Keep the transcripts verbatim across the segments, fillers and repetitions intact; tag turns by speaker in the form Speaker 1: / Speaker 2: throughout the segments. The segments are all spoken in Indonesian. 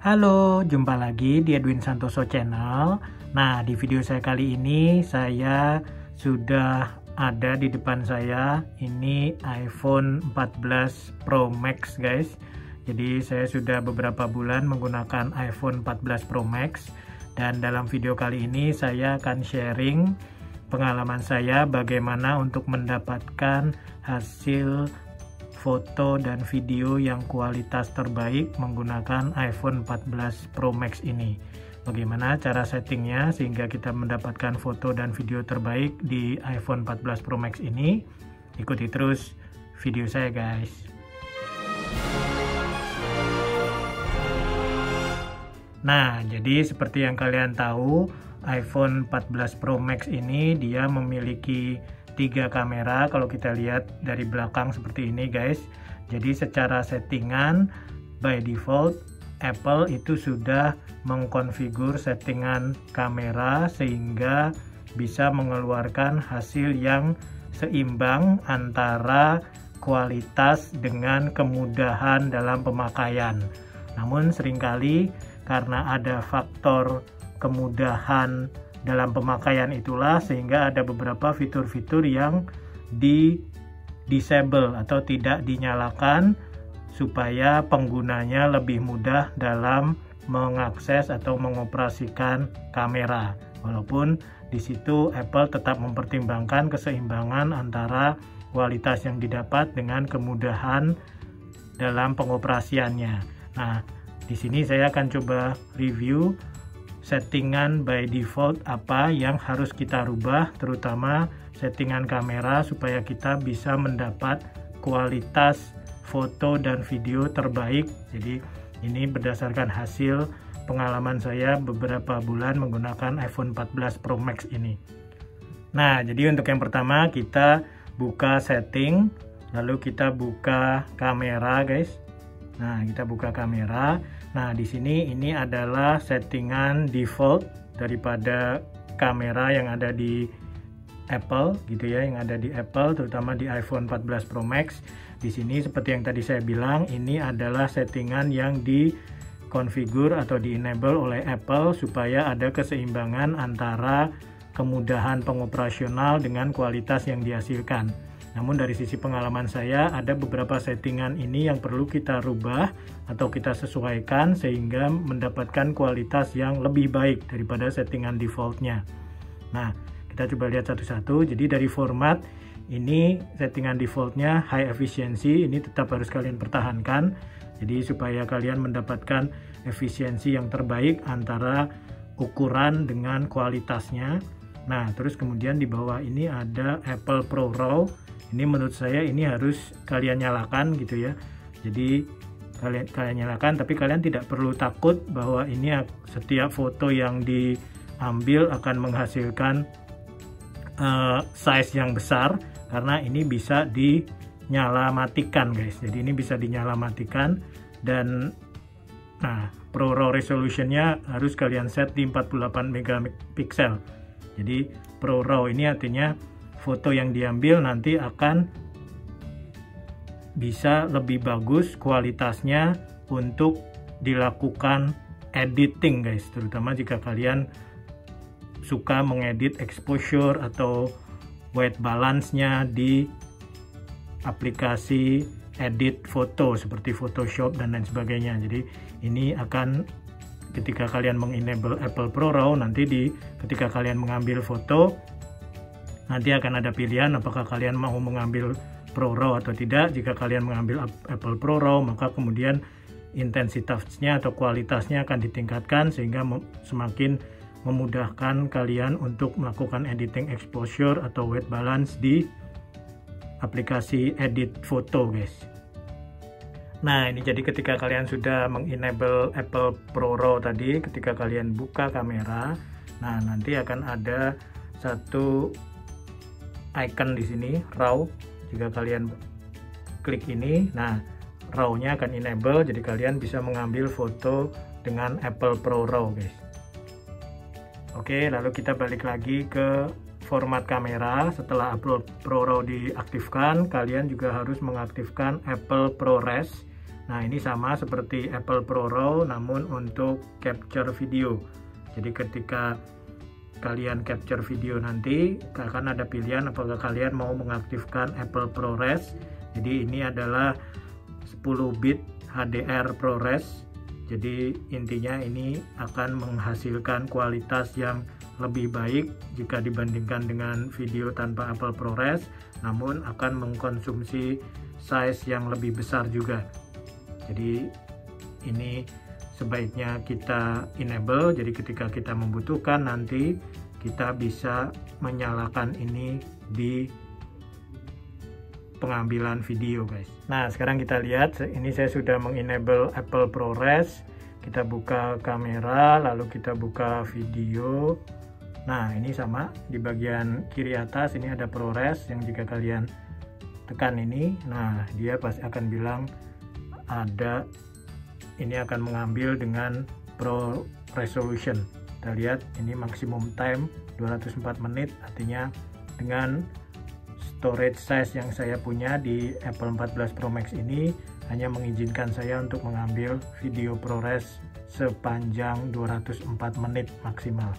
Speaker 1: Halo, jumpa lagi di Edwin Santoso Channel. Nah, di video saya kali ini saya sudah ada di depan saya ini iPhone empat belas Pro Max, guys. Jadi saya sudah beberapa bulan menggunakan iPhone empat belas Pro Max, dan dalam video kali ini saya akan sharing pengalaman saya bagaimana untuk mendapatkan hasil foto dan video yang kualitas terbaik menggunakan iPhone empat belas Pro Max ini. Bagaimana cara settingnya sehingga kita mendapatkan foto dan video terbaik di iPhone empat belas Pro Max ini? Ikuti terus video saya, guys. Nah, jadi seperti yang kalian tahu, iPhone empat belas Pro Max ini dia memiliki tiga kamera. Kalau kita lihat dari belakang seperti ini, guys. Jadi secara settingan by default Apple itu sudah mengkonfigur settingan kamera sehingga bisa mengeluarkan hasil yang seimbang antara kualitas dengan kemudahan dalam pemakaian. Namun seringkali karena ada faktor kemudahan dalam pemakaian itulah sehingga ada beberapa fitur-fitur yang di disable atau tidak dinyalakan supaya penggunanya lebih mudah dalam mengakses atau mengoperasikan kamera. Walaupun di situ Apple tetap mempertimbangkan keseimbangan antara kualitas yang didapat dengan kemudahan dalam pengoperasiannya. Nah, di sini saya akan coba review settingan by default apa yang harus kita rubah, terutama settingan kamera supaya kita bisa mendapat kualitas foto dan video terbaik. Jadi ini berdasarkan hasil pengalaman saya beberapa bulan menggunakan iPhone empat belas Pro Max ini. Nah, jadi untuk yang pertama kita buka setting, lalu kita buka kamera, guys. Nah, kita buka kamera. Nah, di sini ini adalah settingan default daripada kamera yang ada di Apple gitu ya, yang ada di Apple terutama di iPhone empat belas Pro Max. Di sini seperti yang tadi saya bilang, ini adalah settingan yang dikonfigur atau di-enable oleh Apple supaya ada keseimbangan antara kemudahan pengoperasional dengan kualitas yang dihasilkan. Namun dari sisi pengalaman saya ada beberapa settingan ini yang perlu kita rubah atau kita sesuaikan sehingga mendapatkan kualitas yang lebih baik daripada settingan defaultnya. Nah, kita coba lihat satu-satu. Jadi dari format ini settingan defaultnya high efficiency, ini tetap harus kalian pertahankan. Jadi supaya kalian mendapatkan efisiensi yang terbaik antara ukuran dengan kualitasnya. Nah, terus kemudian di bawah ini ada Apple Pro Raw. Ini menurut saya ini harus kalian nyalakan gitu ya. Jadi kalian kalian nyalakan, tapi kalian tidak perlu takut bahwa ini setiap foto yang diambil akan menghasilkan uh, size yang besar, karena ini bisa dinyalamatikan, guys. Jadi ini bisa dinyalamatikan, dan nah Pro Raw resolutionnya harus kalian set di empat puluh delapan megapiksel. Jadi Pro Raw ini artinya foto yang diambil nanti akan bisa lebih bagus kualitasnya untuk dilakukan editing, guys, terutama jika kalian suka mengedit exposure atau white balance-nya di aplikasi edit foto seperti Photoshop dan lain sebagainya. Jadi ini akan ketika kalian mengenable Apple Pro Raw, nanti di ketika kalian mengambil foto nanti akan ada pilihan apakah kalian mau mengambil Pro Raw atau tidak. Jika kalian mengambil Apple Pro Raw, maka kemudian intensitasnya atau kualitasnya akan ditingkatkan sehingga semakin memudahkan kalian untuk melakukan editing exposure atau white balance di aplikasi edit foto, guys. Nah, ini jadi ketika kalian sudah mengenable Apple Pro Raw tadi, ketika kalian buka kamera, nah nanti akan ada satu icon di sini raw. Jika kalian klik ini, nah raw-nya akan enable, jadi kalian bisa mengambil foto dengan Apple Pro Raw, guys. Oke, lalu kita balik lagi ke format kamera. Setelah Apple Pro Raw diaktifkan, kalian juga harus mengaktifkan Apple ProRes Nah, ini sama seperti Apple Pro Raw namun untuk capture video. Jadi ketika kalian capture video nanti akan ada pilihan apakah kalian mau mengaktifkan Apple ProRes. Jadi ini adalah sepuluh bit H D R ProRes. Jadi intinya ini akan menghasilkan kualitas yang lebih baik jika dibandingkan dengan video tanpa Apple ProRes, namun akan mengkonsumsi size yang lebih besar juga. Jadi ini sebaiknya kita enable, jadi ketika kita membutuhkan nanti kita bisa menyalakan ini di pengambilan video guys. Nah, sekarang kita lihat, ini saya sudah mengenable Apple ProRes. Kita buka kamera, lalu kita buka video. Nah, ini sama di bagian kiri atas ini ada ProRes yang jika kalian tekan ini, nah dia pasti akan bilang ada ini akan mengambil dengan Pro Resolution. Kita lihat ini maksimum time dua ratus empat menit, artinya dengan storage size yang saya punya di Apple empat belas Pro Max ini hanya mengizinkan saya untuk mengambil video ProRes sepanjang dua ratus empat menit maksimal.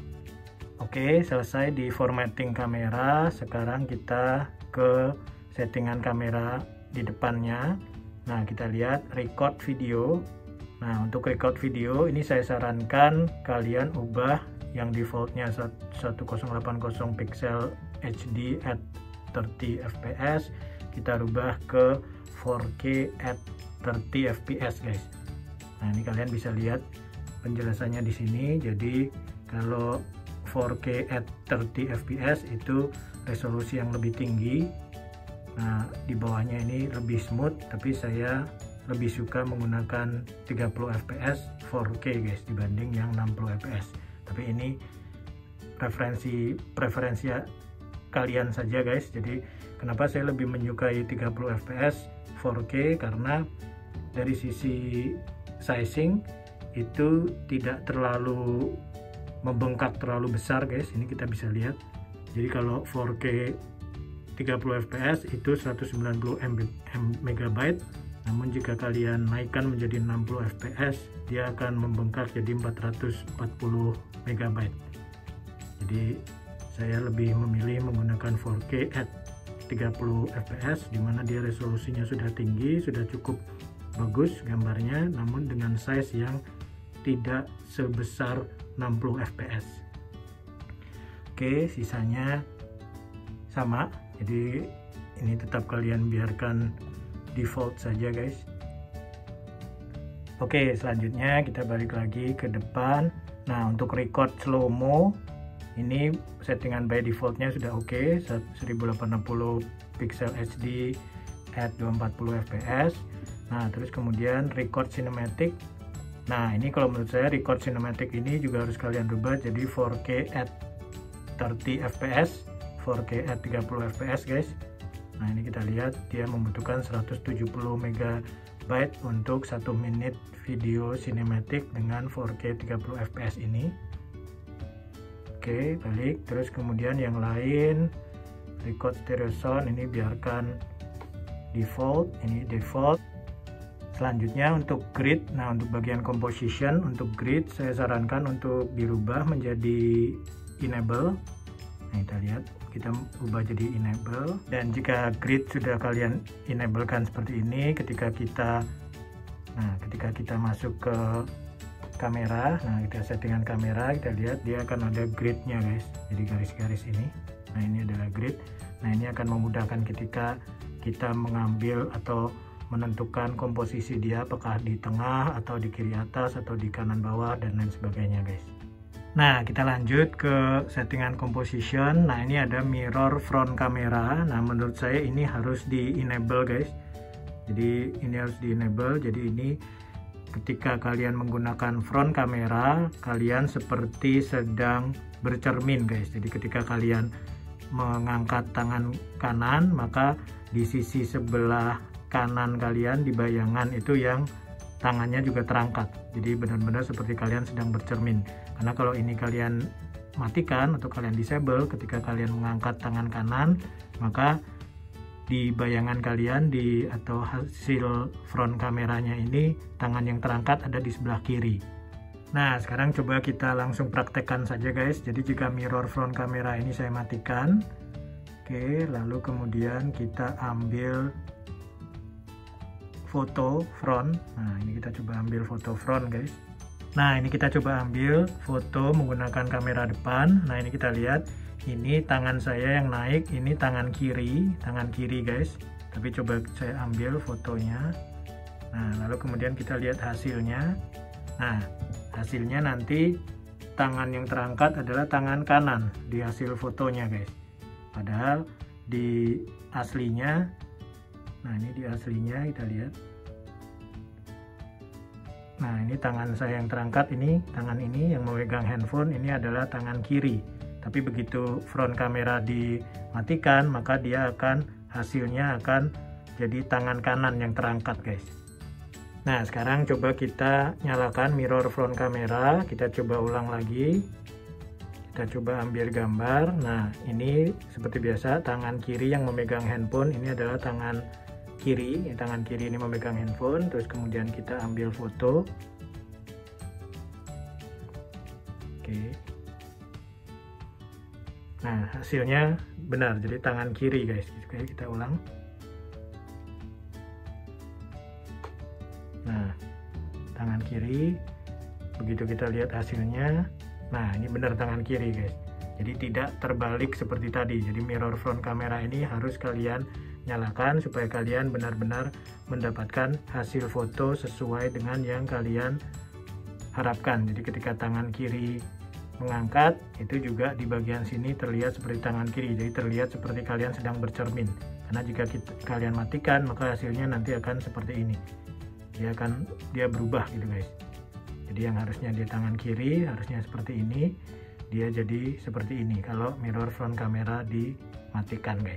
Speaker 1: Oke, selesai di formatting kamera. Sekarang kita ke settingan kamera di depannya. Nah, kita lihat record video. Nah, untuk record video ini saya sarankan kalian ubah yang defaultnya seribu delapan puluh pixel H D at tiga puluh F P S, kita rubah ke four K at tiga puluh F P S guys. Nah, ini kalian bisa lihat penjelasannya di sini. Jadi kalau four K at tiga puluh F P S itu resolusi yang lebih tinggi. Nah, di bawahnya ini lebih smooth, tapi saya lebih suka menggunakan tiga puluh F P S four K guys dibanding yang enam puluh F P S. Tapi ini preferensi preferensi kalian saja guys. Jadi kenapa saya lebih menyukai tiga puluh F P S four K, karena dari sisi sizing itu tidak terlalu membengkak terlalu besar guys. Ini kita bisa lihat. Jadi kalau four K tiga puluh F P S itu seratus sembilan puluh megabyte, namun jika kalian naikkan menjadi enam puluh F P S dia akan membengkak jadi empat ratus empat puluh megabyte. Jadi saya lebih memilih menggunakan four K at tiga puluh F P S dimana dia resolusinya sudah tinggi, sudah cukup bagus gambarnya, namun dengan size yang tidak sebesar enam puluh F P S. Oke, sisanya sama, jadi ini tetap kalian biarkan default saja guys. Oke, selanjutnya kita balik lagi ke depan. Nah, untuk record slow mo ini settingan by defaultnya sudah oke, okay, seribu delapan puluh pixel H D at dua ratus empat puluh F P S. Nah, terus kemudian record cinematic. Nah, ini kalau menurut saya record cinematic ini juga harus kalian rubah jadi four K at tiga puluh F P S, four K at tiga puluh F P S guys. Nah, ini kita lihat dia membutuhkan seratus tujuh puluh megabyte untuk satu menit video cinematic dengan four K tiga puluh F P S ini. Oke, balik. Terus kemudian yang lain record stereo sound ini biarkan default, ini default. Selanjutnya untuk grid, nah untuk bagian composition, untuk grid saya sarankan untuk dirubah menjadi enable. Nah, kita lihat, kita ubah jadi enable. Dan jika grid sudah kalian enablekan seperti ini, ketika kita nah ketika kita masuk ke kamera, nah kita settingan kamera, kita lihat dia akan ada gridnya guys, jadi garis-garis ini. Nah, ini adalah grid. Nah, ini akan memudahkan ketika kita mengambil atau menentukan komposisi dia, apakah di tengah atau di kiri atas atau di kanan bawah dan lain sebagainya guys. Nah, kita lanjut ke settingan composition. Nah, ini ada mirror front kamera. Nah, menurut saya ini harus di enable guys. Jadi ini harus di enable. Jadi ini ketika kalian menggunakan front kamera, kalian seperti sedang bercermin guys. Jadi ketika kalian mengangkat tangan kanan, maka di sisi sebelah kanan kalian di bayangan itu yang tangannya juga terangkat. Jadi benar-benar seperti kalian sedang bercermin. Karena kalau ini kalian matikan atau kalian disable, ketika kalian mengangkat tangan kanan, maka di bayangan kalian di atau hasil front kameranya ini tangan yang terangkat ada di sebelah kiri. Nah, sekarang coba kita langsung praktekkan saja guys. Jadi jika mirror front kamera ini saya matikan, oke, lalu kemudian kita ambil foto front. Nah, ini kita coba ambil foto front guys. Nah, ini kita coba ambil foto menggunakan kamera depan. Nah, ini kita lihat, ini tangan saya yang naik, ini tangan kiri, tangan kiri guys. Tapi coba saya ambil fotonya. Nah, lalu kemudian kita lihat hasilnya. Nah, hasilnya nanti tangan yang terangkat adalah tangan kanan di hasil fotonya guys. Padahal di aslinya, nah ini di aslinya kita lihat. Nah, ini tangan saya yang terangkat, ini tangan ini yang memegang handphone ini adalah tangan kiri. Tapi begitu front kamera dimatikan, maka dia akan hasilnya akan jadi tangan kanan yang terangkat guys. Nah, sekarang coba kita nyalakan mirror front kamera, kita coba ulang lagi. Kita coba ambil gambar. Nah, ini seperti biasa tangan kiri yang memegang handphone ini adalah tangan kiri, tangan kiri ini memegang handphone. Terus kemudian kita ambil foto. Oke. Nah, hasilnya benar, jadi tangan kiri guys. Oke, kita ulang. Nah, tangan kiri. Begitu kita lihat hasilnya, nah ini benar tangan kiri guys. Jadi tidak terbalik seperti tadi. Jadi mirror front kamera ini harus kalian nyalakan supaya kalian benar-benar mendapatkan hasil foto sesuai dengan yang kalian harapkan. Jadi ketika tangan kiri mengangkat, itu juga di bagian sini terlihat seperti tangan kiri. Jadi terlihat seperti kalian sedang bercermin. Karena jika kita, kalian matikan, maka hasilnya nanti akan seperti ini. Dia akan dia berubah gitu guys. Jadi yang harusnya di tangan kiri harusnya seperti ini, dia jadi seperti ini kalau mirror front kamera dimatikan guys.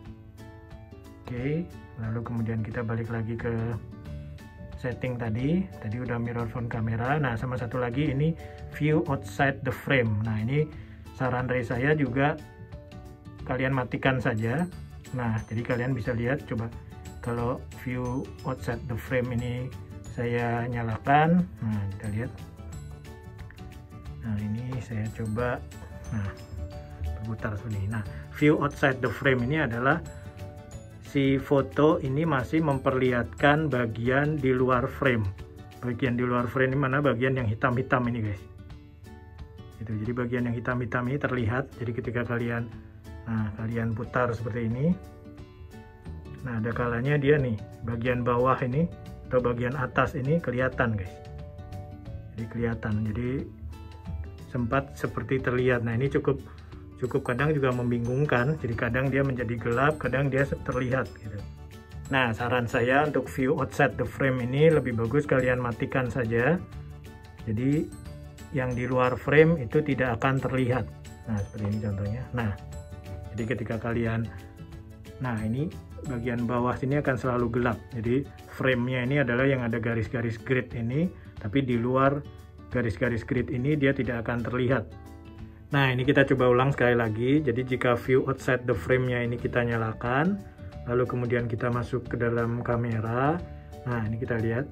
Speaker 1: Oke, lalu kemudian kita balik lagi ke setting tadi. Tadi udah mirror front kamera. Nah, sama satu lagi ini view outside the frame. Nah, ini saran dari saya juga kalian matikan saja. Nah, jadi kalian bisa lihat, coba kalau view outside the frame ini saya nyalakan. Nah, kita lihat. Nah, ini saya coba nah berputar seperti ini. Nah, view outside the frame ini adalah si foto ini masih memperlihatkan bagian di luar frame. Bagian di luar frame ini mana bagian yang hitam-hitam ini guys. Itu, jadi bagian yang hitam-hitam ini terlihat. Jadi ketika kalian nah kalian putar seperti ini. Nah, ada kalanya dia nih bagian bawah ini atau bagian atas ini kelihatan guys. Jadi kelihatan. Jadi sempat seperti terlihat. Nah, ini cukup cukup kadang juga membingungkan. Jadi kadang dia menjadi gelap, kadang dia terlihat gitu. Nah, saran saya untuk view outside the frame ini lebih bagus kalian matikan saja. Jadi yang di luar frame itu tidak akan terlihat. Nah, seperti ini contohnya. Nah, jadi ketika kalian nah ini bagian bawah sini akan selalu gelap. Jadi frame-nya ini adalah yang ada garis-garis grid ini, tapi di luar garis-garis grid ini dia tidak akan terlihat. Nah, ini kita coba ulang sekali lagi. Jadi jika view outside the frame-nya ini kita nyalakan, lalu kemudian kita masuk ke dalam kamera. Nah, ini kita lihat.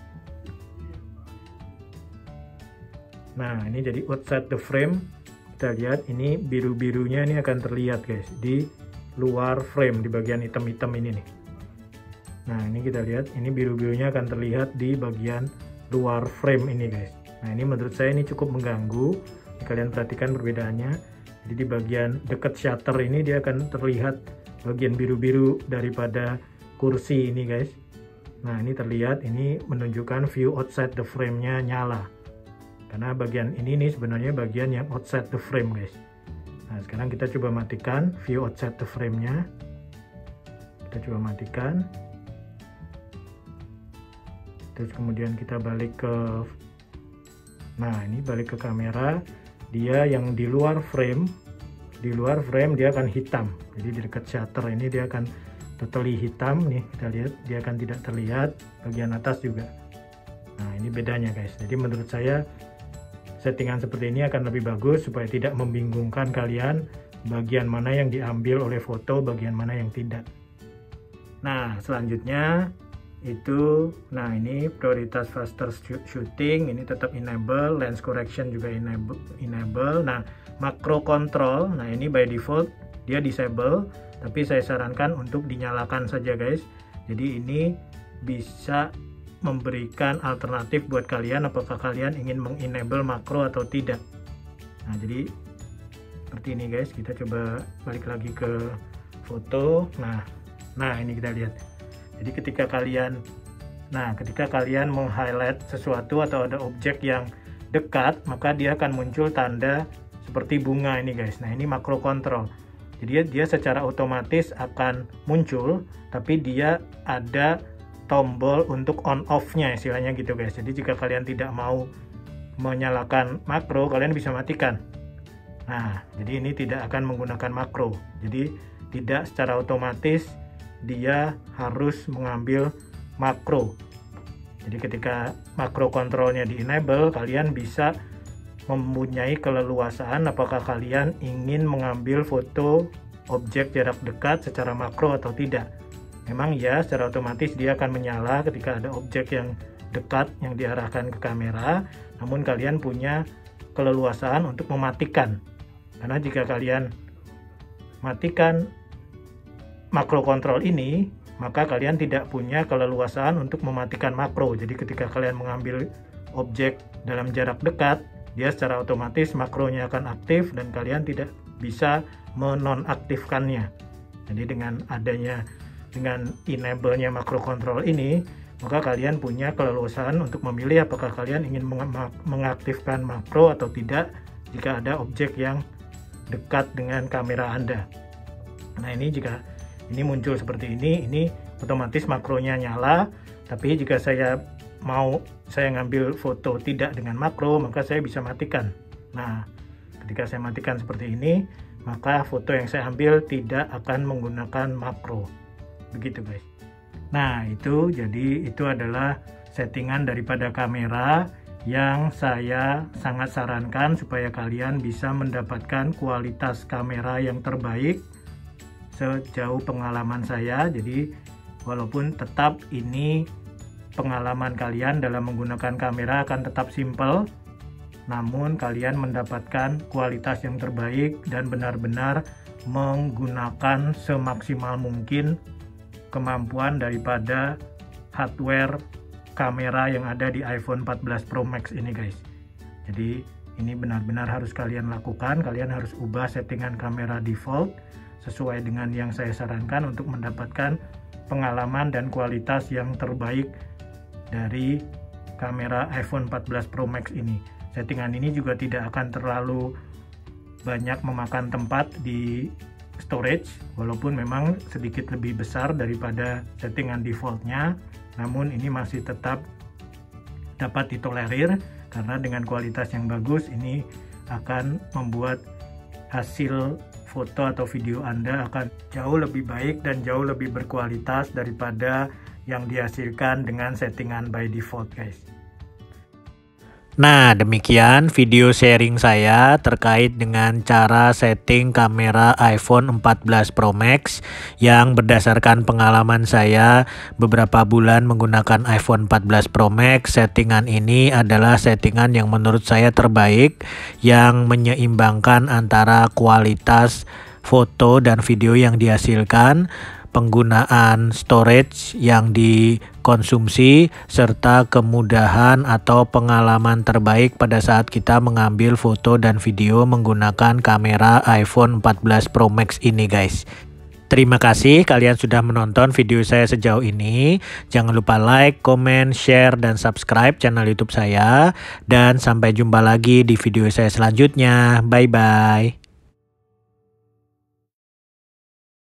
Speaker 1: Nah, ini jadi outside the frame. Kita lihat ini biru-birunya ini akan terlihat guys di luar frame, di bagian hitam-hitam ini nih. Nah, ini kita lihat ini biru-birunya akan terlihat di bagian luar frame ini guys. Nah, ini menurut saya ini cukup mengganggu. Kalian perhatikan perbedaannya. Jadi di bagian dekat shutter ini dia akan terlihat bagian biru-biru daripada kursi ini guys. Nah, ini terlihat, ini menunjukkan view outside the frame-nya nyala. Karena bagian ini nih sebenarnya bagian yang outside the frame guys. Nah, sekarang kita coba matikan view outside the frame-nya. Kita coba matikan. Terus kemudian kita balik ke nah, ini balik ke kamera. Dia yang di luar frame, di luar frame dia akan hitam. Jadi di dekat shutter ini dia akan totally hitam nih, kita lihat dia akan tidak terlihat bagian atas juga. Nah, ini bedanya guys. Jadi menurut saya settingan seperti ini akan lebih bagus supaya tidak membingungkan kalian bagian mana yang diambil oleh foto, bagian mana yang tidak. Nah, selanjutnya itu, nah ini prioritas faster shooting ini tetap enable, lens correction juga enable, enable. Nah, macro control, nah ini by default dia disable, tapi saya sarankan untuk dinyalakan saja guys. Jadi ini bisa memberikan alternatif buat kalian apakah kalian ingin mengenable makro atau tidak. Nah, jadi seperti ini guys, kita coba balik lagi ke foto. Nah, nah ini kita lihat. Jadi ketika kalian nah ketika kalian meng-highlight sesuatu atau ada objek yang dekat, maka dia akan muncul tanda seperti bunga ini guys. Nah, ini makro control. Jadi dia secara otomatis akan muncul, tapi dia ada tombol untuk on off-nya istilahnya gitu guys. Jadi jika kalian tidak mau menyalakan makro, kalian bisa matikan. Nah, jadi ini tidak akan menggunakan makro. Jadi tidak secara otomatis dia harus mengambil makro. Jadi ketika makro kontrolnya di enable, kalian bisa mempunyai keleluasaan apakah kalian ingin mengambil foto objek jarak dekat secara makro atau tidak. Memang ya, secara otomatis dia akan menyala ketika ada objek yang dekat yang diarahkan ke kamera, namun kalian punya keleluasaan untuk mematikan. Karena jika kalian matikan makro kontrol ini, maka kalian tidak punya keleluasaan untuk mematikan makro. Jadi ketika kalian mengambil objek dalam jarak dekat, dia secara otomatis makronya akan aktif dan kalian tidak bisa menonaktifkannya. Jadi dengan adanya dengan enable-nya makro kontrol ini, maka kalian punya keleluasaan untuk memilih apakah kalian ingin mengaktifkan makro atau tidak jika ada objek yang dekat dengan kamera Anda. Nah, ini jika ini muncul seperti ini, ini otomatis makronya nyala. Tapi jika saya mau saya ngambil foto tidak dengan makro, maka saya bisa matikan. Nah, ketika saya matikan seperti ini, maka foto yang saya ambil tidak akan menggunakan makro. Begitu guys. Nah, itu jadi itu adalah settingan daripada kamera yang saya sangat sarankan supaya kalian bisa mendapatkan kualitas kamera yang terbaik sejauh pengalaman saya. Jadi walaupun tetap ini pengalaman kalian dalam menggunakan kamera akan tetap simple, namun kalian mendapatkan kualitas yang terbaik dan benar-benar menggunakan semaksimal mungkin kemampuan daripada hardware kamera yang ada di iPhone empat belas Pro Max ini guys. Jadi ini benar-benar harus kalian lakukan. Kalian harus ubah settingan kamera default sesuai dengan yang saya sarankan untuk mendapatkan pengalaman dan kualitas yang terbaik dari kamera iPhone empat belas Pro Max ini. Settingan ini juga tidak akan terlalu banyak memakan tempat di storage, walaupun memang sedikit lebih besar daripada settingan defaultnya, namun ini masih tetap dapat ditolerir karena dengan kualitas yang bagus ini akan membuat hasil foto atau video Anda akan jauh lebih baik dan jauh lebih berkualitas daripada yang dihasilkan dengan settingan by default guys. Nah, demikian video sharing saya terkait dengan cara setting kamera iPhone empat belas Pro Max yang berdasarkan pengalaman saya beberapa bulan menggunakan iPhone empat belas Pro Max. Settingan ini adalah settingan yang menurut saya terbaik, yang menyeimbangkan antara kualitas foto dan video yang dihasilkan, penggunaan storage yang dikonsumsi, serta kemudahan atau pengalaman terbaik pada saat kita mengambil foto dan video menggunakan kamera iPhone empat belas Pro Max ini guys. Terima kasih kalian sudah menonton video saya sejauh ini. Jangan lupa like, comment, share, dan subscribe channel YouTube saya. Dan sampai jumpa lagi di video saya selanjutnya. Bye-bye.